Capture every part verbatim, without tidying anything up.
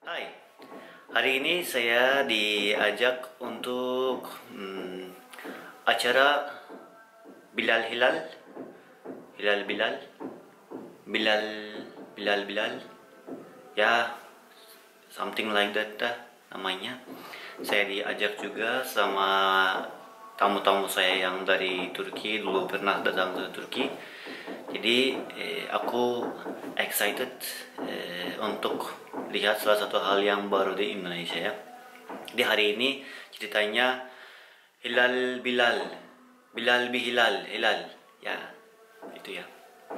Hai, hari ini saya diajak untuk hmm, acara Bilal Hilal, Hilal Bilal, Bilal Bilal Bilal, ya something like that dah namanya. Saya diajak juga sama tamu-tamu saya yang dari Turki, dulu pernah datang ke Turki. Jadi eh, aku excited eh, untuk lihat salah satu hal yang baru di Indonesia ya. Di hari ini ceritanya Hilal Bilal, Bilal bi Hilal, Hilal ya, itu ya.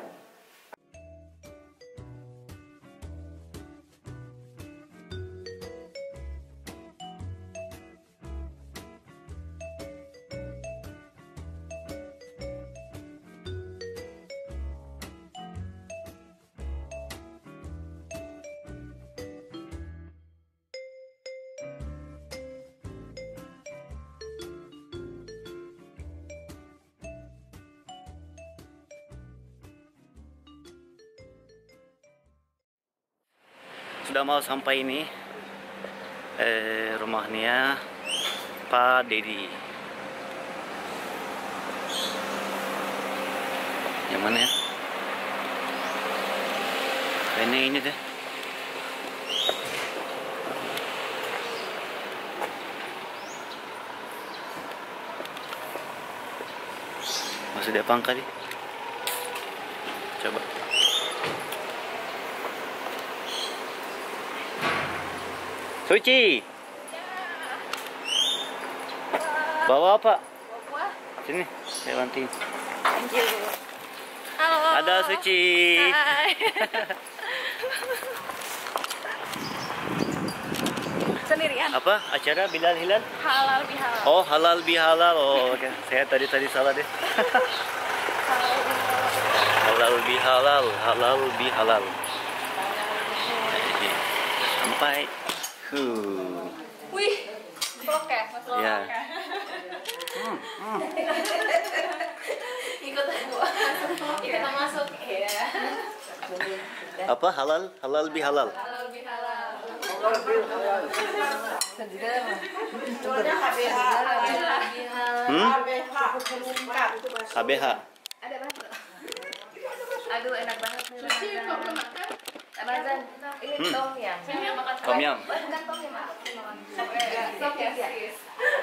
Sudah mau sampai ini eh, rumahnya Pak Dedi. Yang mana ya? Ini ini deh. Masih ada pangkal nih. Coba. Suci. Bawa apa? Bawa. Sini, saya bantuin. Thank you. Halo. Ada Suci. Hai. Sendirian. Apa? Acara Bilal Hilal? Halal bihalal. Oh, halal bihalal. Oh, oke. Saya tadi tadi salah deh. Halal bihalal, halal bihalal. Sampai. Huh. Wih, vlog ya, mas vlog Ya. ya. Hmm, hmm. Ikutan gua, ikutan masuk ya. Apa halal? Halal bihalal. Halal bihalal. Hmm? H B H. Ada banget. Aduh, enak banget nih. Sushi belum makan. Ramazan, ini Hmm. tom yum. Saya yang makan. Tom yum. Bukan tom yum, aku makan. Sop ya, sis.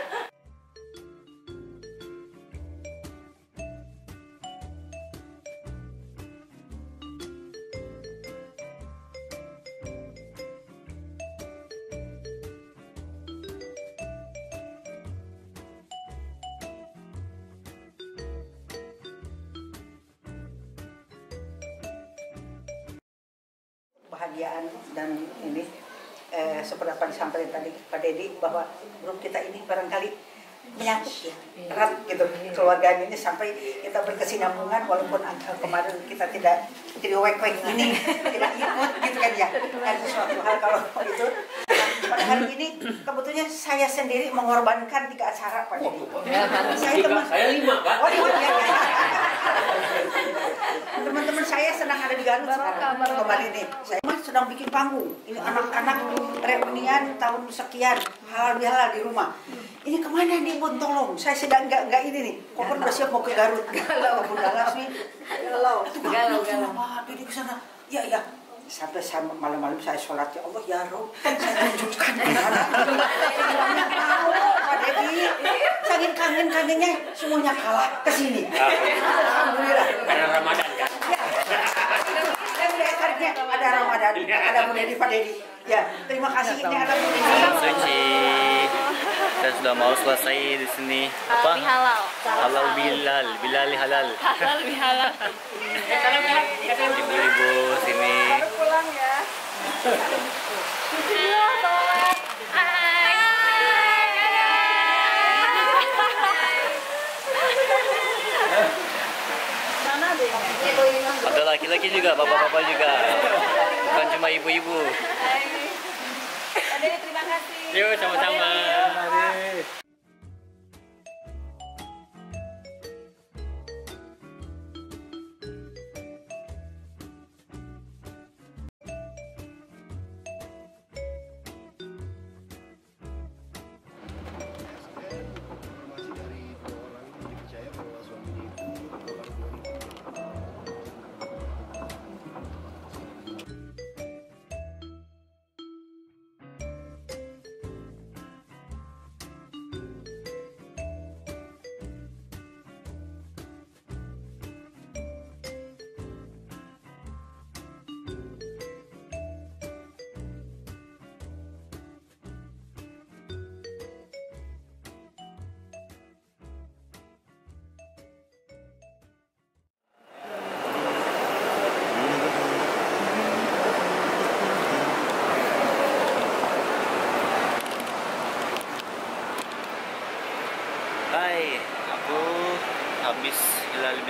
Bahagiaan dan ini eh, seperti apa disampaikan tadi Pak Dedi bahwa grup kita ini barangkali menyangkut ya erat gitu keluarga ini sampai kita berkesinambungan walaupun uh, kemarin kita tidak tidak wek-wek ini tidak ikut gitu kan ya kan suatu hal kalau itu pada hari ini kebetulan saya sendiri mengorbankan tiga acara Pak Dedi. Saya teman saya lima Pak. Oh iya iya. Teman-teman saya sedang ada di Garut sekarang kemarin ini. Saya sedang bikin panggung. Ini anak-anak reunian tahun sekian halal bihalal di rumah. Ini kemana nih Bun, tolong? Saya sedang nggak nggak ini nih. Koper udah siap mau ke Garut. Galau Bunda Lasmi. Galau. Galau galau. Wah, Dedi ke sana. Ya ya. Sampai saya malam-malam saya sholat ya Allah ya Rob. Saya tunjukkan ke anak. Tahu Pak Dedi. Saking kangen-kangennya semuanya kalah ke sini. Alhamdulillah. Karena Ramadan kan. Saya melihat tariknya ada Ramadan, ada Bu Dedi, Pak Dedi. Ya, terima kasih ini ada Bu Dedi. Suci. Saya sudah mau selesai di sini. Apa? Bihalal. Halal bilal, bilal halal. Halal bihalal. Ibu-ibu sini. Pulang ya. Iya, tolong. Hai. Mana deh? Ada laki-laki juga, bapak-bapak juga. Bukan cuma ibu-ibu. Ada terima kasih. Yuk sama-sama.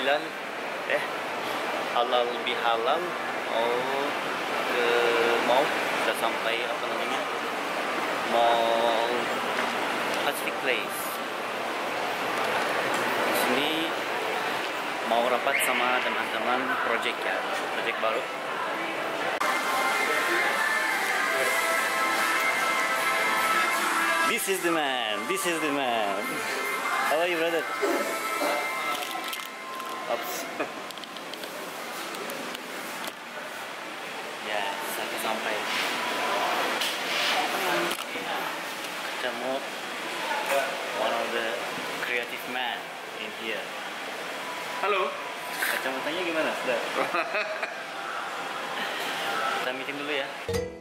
Hilal eh halal bihalal. Oh, ke mau sudah sampai apa namanya, Mall Pacific Place. Di sini mau rapat sama teman-teman project ya, project baru. This is the man, this is the man. How are you, brother? Oops. Ya, sampai sampai ketemu one of the creative man in here. Halo. Kacamatanya gimana? Sudah. Kita meeting dulu ya.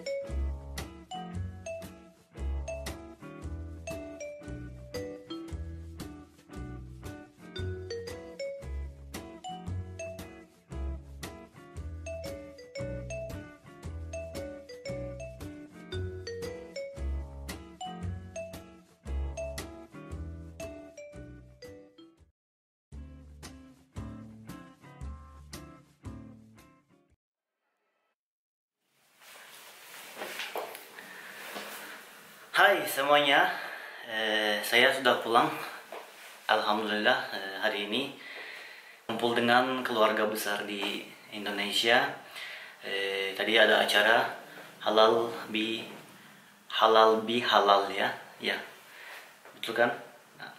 Hai semuanya, eh, saya sudah pulang. Alhamdulillah eh, hari ini kumpul dengan keluarga besar di Indonesia. Eh, tadi ada acara halal bi halal bi halal ya, ya betul kan? Nah,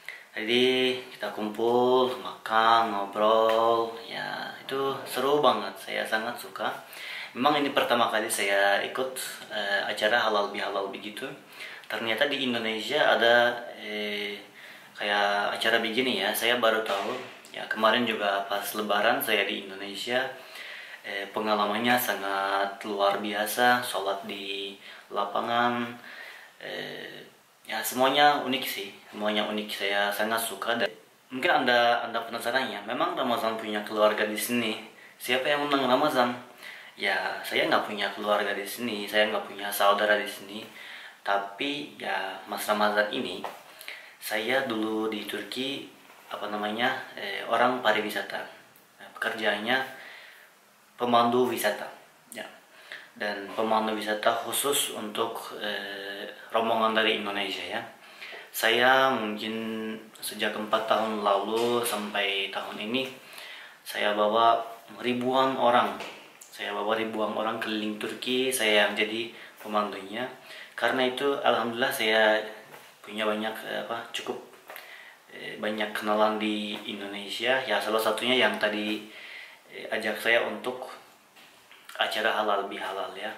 jadi kita kumpul, makan, ngobrol, ya itu seru banget. Saya sangat suka. Memang ini pertama kali saya ikut eh, acara halal bihalal begitu. Ternyata di Indonesia ada eh, kayak acara begini ya. Saya baru tahu. Ya kemarin juga pas Lebaran saya di Indonesia. Eh, pengalamannya sangat luar biasa. Sholat di lapangan. Eh, ya semuanya unik sih. Semuanya unik. Saya sangat suka. Dan mungkin anda anda penasaran ya. Memang Ramazan punya keluarga di sini. Siapa yang undang Ramazan? Ya, saya nggak punya keluarga di sini, saya nggak punya saudara di sini. Tapi ya, Mas Ramazan ini, saya dulu di Turki, apa namanya, eh, orang pariwisata. Nah, pekerjaannya pemandu wisata. Ya. Dan pemandu wisata khusus untuk eh, rombongan dari Indonesia ya. Saya mungkin sejak empat tahun lalu sampai tahun ini, saya bawa ribuan orang. Saya bawa ribuan orang keliling Turki, saya yang jadi pemandunya. Karena itu alhamdulillah saya punya banyak apa cukup eh, banyak kenalan di Indonesia. Ya salah satunya yang tadi eh, ajak saya untuk acara halal bihalal ya.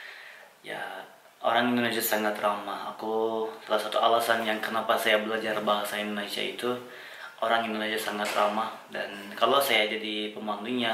Ya orang Indonesia sangat ramah. Aku salah satu alasan yang kenapa saya belajar bahasa Indonesia itu orang Indonesia sangat ramah. Dan kalau saya jadi pemandunya,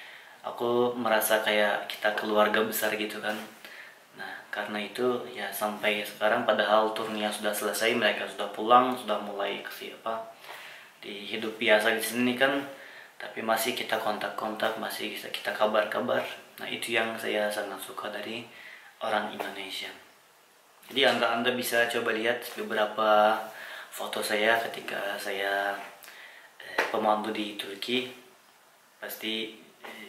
aku merasa kayak kita keluarga besar gitu kan. Nah karena itu ya sampai sekarang padahal turnya sudah selesai, mereka sudah pulang, sudah mulai ke apa di hidup biasa di sini kan, tapi masih kita kontak-kontak, masih bisa kita kabar-kabar. Nah itu yang saya sangat suka dari orang Indonesia. Jadi anda anda bisa coba lihat beberapa foto saya ketika saya eh, pemandu di Turki. Pasti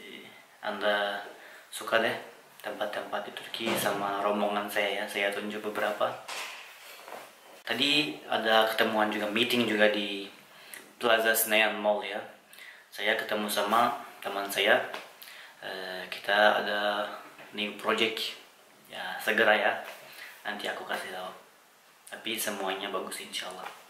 Anda suka deh tempat-tempat di Turki sama rombongan saya ya. Saya tunjuk beberapa. Tadi ada ketemuan juga, meeting juga di Plaza Senayan Mall ya. Saya ketemu sama teman saya. E, kita ada new project ya, segera ya. Nanti aku kasih tahu. Tapi semuanya bagus insya Allah.